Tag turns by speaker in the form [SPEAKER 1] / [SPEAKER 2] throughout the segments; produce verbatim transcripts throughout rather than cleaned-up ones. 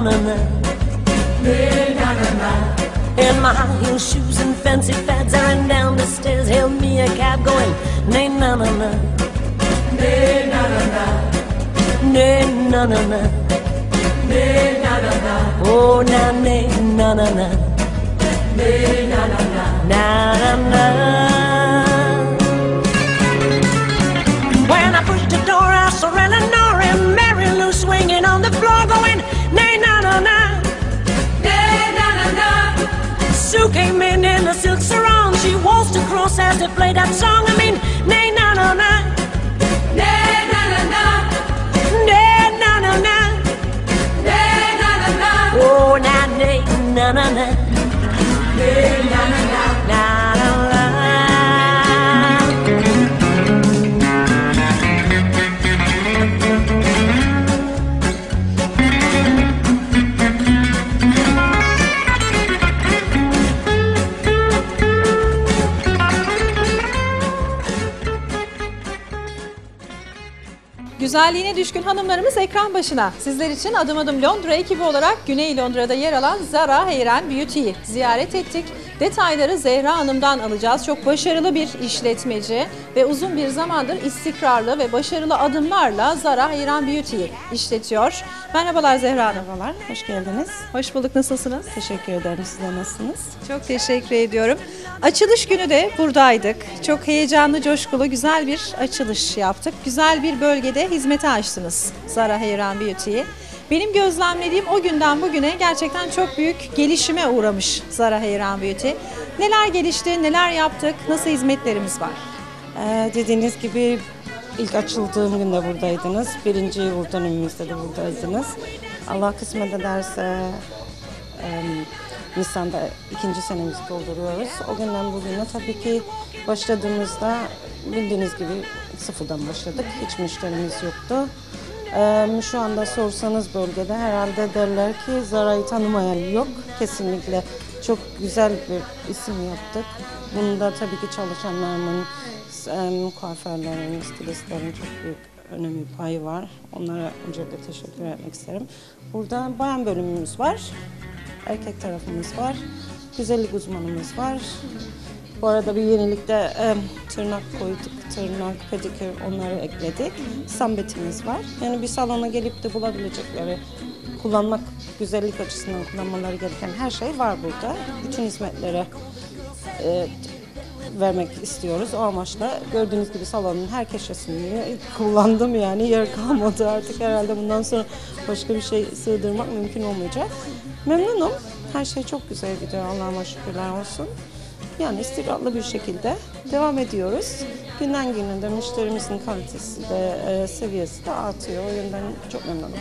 [SPEAKER 1] na-na-na. In my high heel shoes and fancy fads, I ran down the stairs, hailed me a cab going, nay-na-na-na. Nay-na-na-na. Nay-na-na-na. Nay-na-na-na. Oh, na-nay-na-na-na. Nay-na-na-na. Na-na-na. When I pushed the door, I saw Eleanor and Mary Lou swinging on the floor going, nay-na-na-na. Nay-na-na-na. Sue came in in a silk sarong. She waltzed across as they played that song. I mean, nay-na-na-na. Nay-na-na-na. Nay-na-na-na. Nay-na-na-na. Oh, na-nay-na-na-na. Nay-na-na-na. Na-na-na.
[SPEAKER 2] Güzelliğine düşkün hanımlarımız ekran başına. Sizler için Adım Adım Londra ekibi olarak Güney Londra'da yer alan Zara Hair and Beauty'yi ziyaret ettik. Detayları Zehra Hanım'dan alacağız. Çok başarılı bir işletmeci ve uzun bir zamandır istikrarlı ve başarılı adımlarla Zara Hair and Beauty'yi işletiyor. Merhabalar Zehra Hanım.
[SPEAKER 3] Merhabalar, hoş geldiniz.
[SPEAKER 2] Hoş bulduk, nasılsınız?
[SPEAKER 3] Teşekkür ederim, siz de nasılsınız?
[SPEAKER 2] Çok teşekkür ediyorum. Açılış günü de buradaydık. Çok heyecanlı, coşkulu, güzel bir açılış yaptık. Güzel bir bölgede hizmete açtınız Zara Hair and Beauty'yi. Benim gözlemlediğim o günden bugüne gerçekten çok büyük gelişime uğramış Zara Hair and Beauty. Neler gelişti, neler yaptık, nasıl hizmetlerimiz var?
[SPEAKER 3] Ee, dediğiniz gibi ilk açıldığım günde buradaydınız. Birinci yıl dönümümüzde de buradaydınız. Allah kısmet ederse e, Nisan'da ikinci senemizi dolduruyoruz. O günden bugüne tabii ki başladığımızda bildiğiniz gibi sıfırdan başladık. Hiç müşterimiz yoktu. Ee, şu anda sorsanız bölgede herhalde derler ki Zara'yı tanımayan yok. Kesinlikle çok güzel bir isim yaptık. Bunda tabii ki çalışanlarımın, kuaförlerin, stilistlerin çok büyük önemli payı var. Onlara öncelikle teşekkür etmek isterim. Burada bayan bölümümüz var, erkek tarafımız var, güzellik uzmanımız var. Bu arada bir yenilikte e, tırnak koyduk, tırnak, pedikür onları ekledik. Sambetimiz var. Yani bir salona gelip de bulabilecekleri, kullanmak, güzellik açısından kullanmaları gereken her şey var burada. Bütün hizmetleri e, vermek istiyoruz. O amaçla gördüğünüz gibi salonun her köşesini kullandım, yani yer kalmadı artık. Herhalde bundan sonra başka bir şey sığdırmak mümkün olmayacak. Memnunum. Her şey çok güzel gidiyor. Allah'ıma şükürler olsun. Yani istikrarlı bir şekilde devam ediyoruz. Günden güne de müşterimizin kalitesi de e, seviyesi de artıyor. O yönden çok memnunum.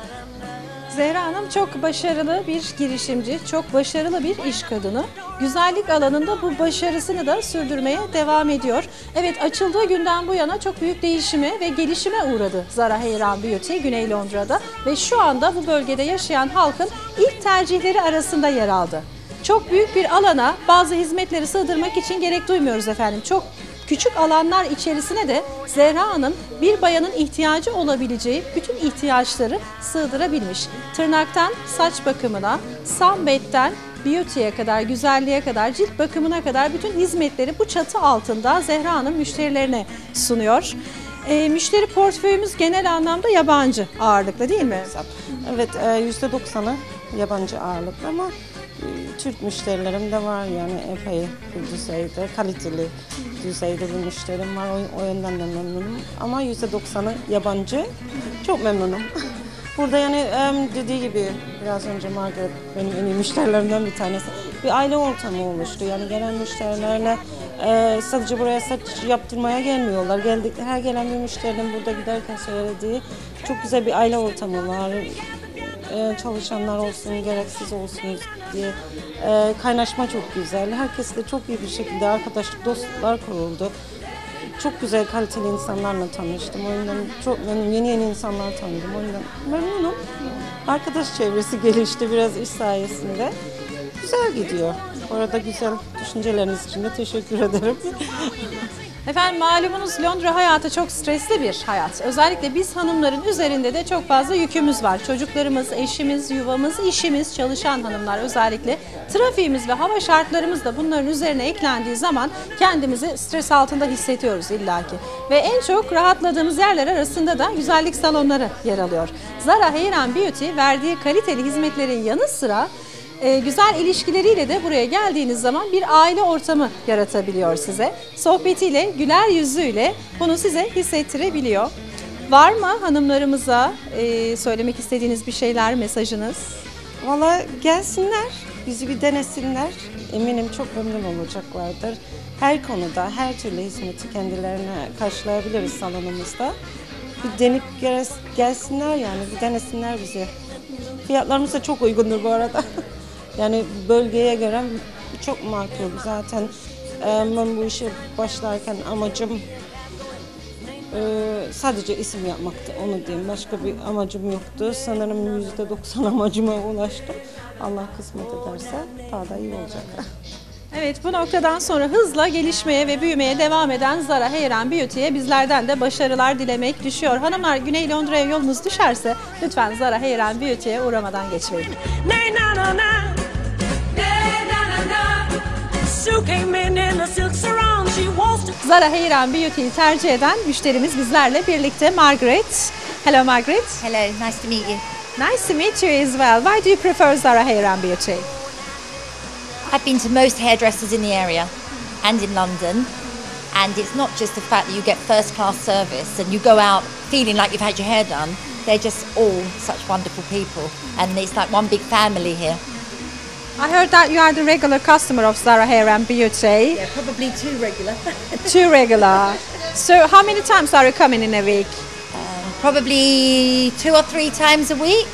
[SPEAKER 2] Zehra Hanım çok başarılı bir girişimci, çok başarılı bir iş kadını. Güzellik alanında bu başarısını da sürdürmeye devam ediyor. Evet, açıldığı günden bu yana çok büyük değişime ve gelişime uğradı Zara Hair and Beauty Güney Londra'da ve şu anda bu bölgede yaşayan halkın ilk tercihleri arasında yer aldı. Çok büyük bir alana bazı hizmetleri sığdırmak için gerek duymuyoruz efendim. Çok küçük alanlar içerisine de Zehra Hanım bir bayanın ihtiyacı olabileceği bütün ihtiyaçları sığdırabilmiş. Tırnaktan saç bakımına, sunbath'ten beauty'ye kadar, güzelliğe kadar, cilt bakımına kadar bütün hizmetleri bu çatı altında Zehra Hanım müşterilerine sunuyor. E, müşteri portföyümüz genel anlamda yabancı ağırlıklı değil mi?
[SPEAKER 3] Evet, yüzde doksanı yabancı ağırlıklı ama Türk müşterilerim de var, yani epey bir düzeyde, kaliteli düzeyde bir müşterim var, o, o yönden de memnunum. Ama yüzde doksanı yabancı, çok memnunum. Burada yani dediği gibi biraz önce Margaret benim en iyi müşterilerimden bir tanesi. Bir aile ortamı oluştu, yani gelen müşterilerle e, sadece buraya saç yaptırmaya gelmiyorlar. Geldik, her gelen bir müşterinin burada giderken söylediği çok güzel bir aile ortamı var. Çalışanlar olsun, gereksiz olsun diye e, kaynaşma çok güzel. Herkesle çok iyi bir şekilde arkadaşlık, dostluklar kuruldu. Çok güzel, kaliteli insanlarla tanıştım. O yüzden çok memnunum. Yeni yeni insanlar tanıdım. O yüzden memnunum. Arkadaş çevresi gelişti biraz iş sayesinde. Güzel gidiyor. Orada güzel düşünceleriniz için de teşekkür ederim.
[SPEAKER 2] Efendim malumunuz Londra hayatı çok stresli bir hayat. Özellikle biz hanımların üzerinde de çok fazla yükümüz var. Çocuklarımız, eşimiz, yuvamız, işimiz, çalışan hanımlar özellikle. Trafiğimiz ve hava şartlarımız da bunların üzerine eklendiği zaman kendimizi stres altında hissediyoruz illaki. Ve en çok rahatladığımız yerler arasında da güzellik salonları yer alıyor. Zara Hair and Beauty verdiği kaliteli hizmetlerin yanı sıra Ee, güzel ilişkileriyle de buraya geldiğiniz zaman bir aile ortamı yaratabiliyor size. Sohbetiyle, güler yüzüyle bunu size hissettirebiliyor. Var mı hanımlarımıza e, söylemek istediğiniz bir şeyler, mesajınız?
[SPEAKER 3] Valla gelsinler, bizi bir denesinler. Eminim çok memnun olacaklardır. Her konuda, her türlü hizmeti kendilerine karşılayabiliriz salonumuzda. Bir denip gelsinler yani, bir denesinler bizi. Fiyatlarımız da çok uygundur bu arada. Yani bölgeye göre çok makul. Zaten ben bu işe başlarken amacım sadece isim yapmaktı, onu diyeyim. Başka bir amacım yoktu. Sanırım yüzde doksan amacıma ulaştım. Allah kısmet ederse daha da iyi olacak.
[SPEAKER 2] Evet, bu noktadan sonra hızla gelişmeye ve büyümeye devam eden Zara Hair and Beauty'ye bizlerden de başarılar dilemek düşüyor. Hanımlar, Güney Londra'ya yolunuz düşerse lütfen Zara Hair and Beauty'ye uğramadan geçmeyin. Zara Hair and Beauty'yi tercih eden müşterimiz bizlerle birlikte Margaret. Hello Margaret.
[SPEAKER 4] Hello, nice to meet you.
[SPEAKER 2] Nice to meet you as well. Why do you prefer Zara Hair and Beauty?
[SPEAKER 4] I've been to most hairdressers in the area and in London, and it's not just the fact that you get first class service and you go out feeling like you've had your hair done. They're just all such wonderful people, and it's like one big family here.
[SPEAKER 2] I heard that you are the regular customer of Zara Hair and Beauty.
[SPEAKER 4] Yeah, probably too regular.
[SPEAKER 2] Too regular. So how many times are you coming in a week?
[SPEAKER 4] Um, probably two or three times a week.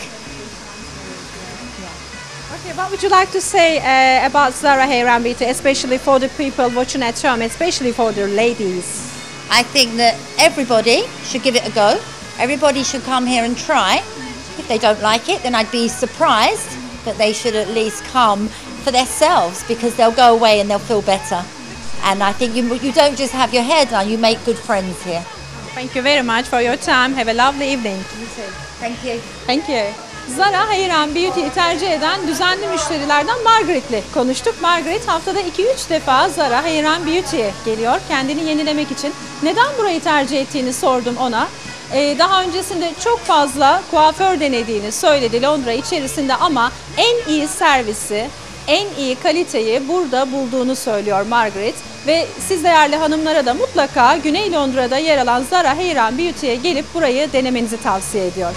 [SPEAKER 2] Okay, what would you like to say uh, about Zara Hair and Beauty, especially for the people watching at home, especially for the ladies?
[SPEAKER 4] I think that everybody should give it a go. Everybody should come here and try. If they don't like it, then I'd be surprised, but they should at least come for themselves, because they'll go away and they'll feel better. And I think you, you don't just have your hair done, you make good friends here.
[SPEAKER 2] Thank you very much for your time. Have a lovely evening.
[SPEAKER 4] You too. Thank you.
[SPEAKER 2] Thank you. Zara Hair and Beauty'yi tercih eden düzenli müşterilerden Margaret'le konuştuk. Margaret haftada iki üç defa Zara Hair and Beauty'ye geliyor kendini yenilemek için. Neden burayı tercih ettiğini sordum ona. Ee, daha öncesinde çok fazla kuaför denediğini söyledi Londra içerisinde, ama en iyi servisi, en iyi kaliteyi burada bulduğunu söylüyor Margaret. Ve siz değerli hanımlara da mutlaka Güney Londra'da yer alan Zara Hair and Beauty'ye gelip burayı denemenizi tavsiye ediyor.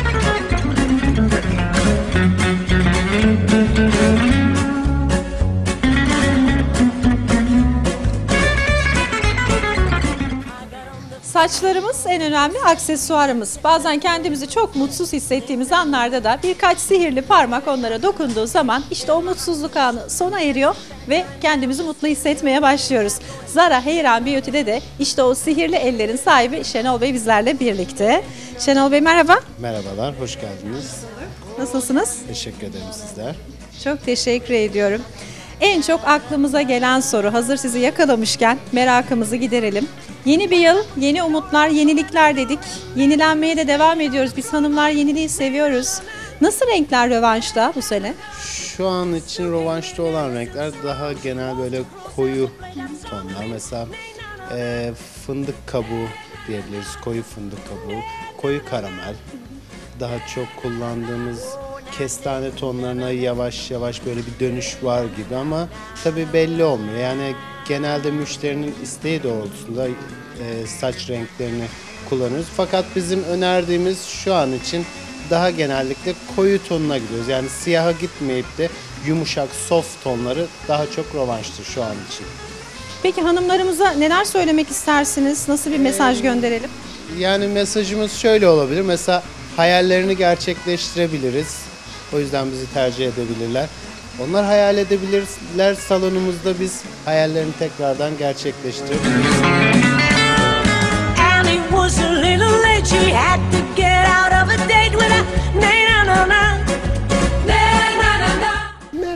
[SPEAKER 2] Saçlarımız en önemli aksesuarımız. Bazen kendimizi çok mutsuz hissettiğimiz anlarda da birkaç sihirli parmak onlara dokunduğu zaman işte o mutsuzluk anı sona eriyor ve kendimizi mutlu hissetmeye başlıyoruz. Zara Hair and Beauty'de de işte o sihirli ellerin sahibi Şenol Bey bizlerle birlikte. Şenol Bey merhaba.
[SPEAKER 5] Merhabalar, hoş geldiniz.
[SPEAKER 2] Nasılsınız?
[SPEAKER 5] Teşekkür ederim sizler.
[SPEAKER 2] Çok teşekkür ediyorum. En çok aklımıza gelen soru, hazır sizi yakalamışken merakımızı giderelim. Yeni bir yıl, yeni umutlar, yenilikler dedik. Yenilenmeye de devam ediyoruz. Biz hanımlar yeniliği seviyoruz. Nasıl renkler rövanşta bu sene?
[SPEAKER 5] Şu an için rövanşta olan renkler daha genel böyle koyu tonlar. Mesela e, fındık kabuğu diyebiliriz, koyu fındık kabuğu, koyu karamel. Daha çok kullandığımız kestane tonlarına yavaş yavaş böyle bir dönüş var gibi, ama tabii belli olmuyor. Yani genelde müşterinin isteği doğrultusunda e, saç renklerini kullanıyoruz. Fakat bizim önerdiğimiz şu an için daha genellikle koyu tonuna gidiyoruz. Yani siyaha gitmeyip de yumuşak, soft tonları daha çok rövanştır şu an için.
[SPEAKER 2] Peki hanımlarımıza neler söylemek istersiniz? Nasıl bir mesaj gönderelim?
[SPEAKER 5] Yani mesajımız şöyle olabilir. Mesela hayallerini gerçekleştirebiliriz. O yüzden bizi tercih edebilirler. Onlar hayal edebilirler. Salonumuzda biz hayallerini tekrardan gerçekleştiririz.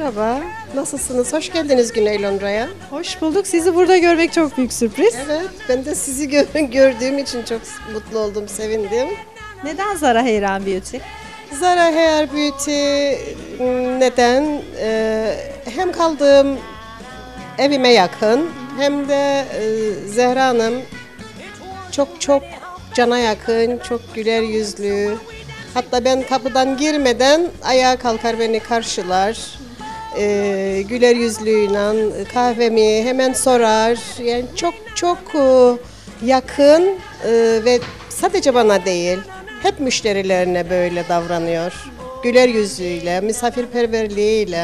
[SPEAKER 6] Merhaba, nasılsınız? Hoş geldiniz Güney Londra'ya.
[SPEAKER 2] Hoş bulduk. Sizi burada görmek çok büyük sürpriz.
[SPEAKER 6] Evet, ben de sizi gör- gördüğüm için çok mutlu oldum, sevindim.
[SPEAKER 2] Neden Zara Heyran Beauty?
[SPEAKER 6] Zara Hair Beauty neden? Ee, hem kaldığım evime yakın hem de e, Zehra Hanım çok çok cana yakın, çok güler yüzlü. Hatta ben kapıdan girmeden ayağa kalkar beni karşılar. Ee, güler yüzlüyle kahvemi hemen sorar. Yani çok çok e, yakın e, ve sadece bana değil, hep müşterilerine böyle davranıyor. Güler yüzüyle, misafirperverliğiyle,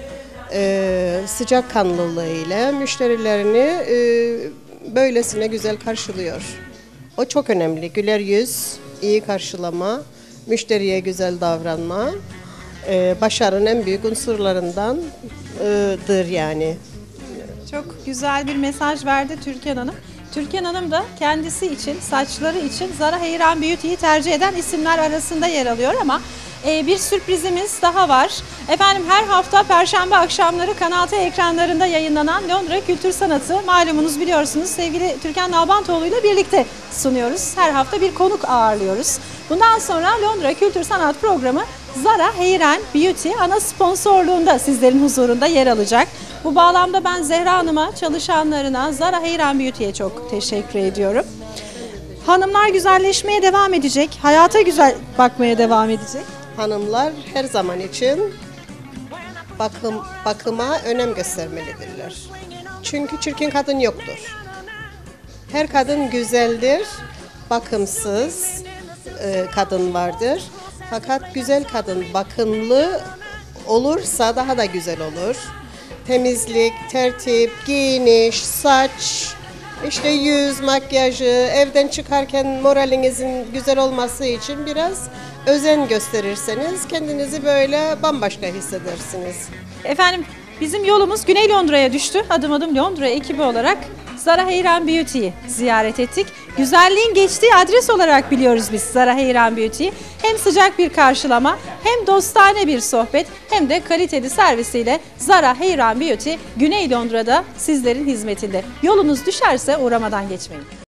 [SPEAKER 6] e, sıcakkanlılığıyla müşterilerini e, böylesine güzel karşılıyor. O çok önemli. Güler yüz, iyi karşılama, müşteriye güzel davranma, e, başarının en büyük unsurlarındandır yani.
[SPEAKER 2] Çok güzel bir mesaj verdi Türkan Hanım. Türkan Hanım da kendisi için, saçları için Zara Heyran Beauty'yi tercih eden isimler arasında yer alıyor ama e, bir sürprizimiz daha var. Efendim her hafta Perşembe akşamları Kanal T ekranlarında yayınlanan Londra Kültür Sanatı, malumunuz biliyorsunuz sevgili Türkan Nalbantoğlu ile birlikte sunuyoruz. Her hafta bir konuk ağırlıyoruz. Bundan sonra Londra Kültür Sanat programı Zara Heyran Beauty ana sponsorluğunda sizlerin huzurunda yer alacak. Bu bağlamda ben Zehra Hanım'a, çalışanlarına, Zara Heyran Beauty'ye çok teşekkür ediyorum. Hanımlar güzelleşmeye devam edecek, hayata güzel bakmaya devam edecek.
[SPEAKER 6] Hanımlar her zaman için bakım bakıma önem göstermelidirler. Çünkü çirkin kadın yoktur. Her kadın güzeldir, bakımsız e, kadın vardır. Fakat güzel kadın bakımlı olursa daha da güzel olur. Temizlik, tertip, giyiniş, saç, işte yüz, makyajı, evden çıkarken moralinizin güzel olması için biraz özen gösterirseniz kendinizi böyle bambaşka hissedersiniz.
[SPEAKER 2] Efendim bizim yolumuz Güney Londra'ya düştü. Adım adım Londra ekibi olarak Zara Heyran Beauty'yi ziyaret ettik. Güzelliğin geçtiği adres olarak biliyoruz biz Zara Heyran Beauty'yi. Hem sıcak bir karşılama, hem dostane bir sohbet, hem de kaliteli servisiyle Zara Heyran Beauty Güney Londra'da sizlerin hizmetinde. Yolunuz düşerse uğramadan geçmeyin.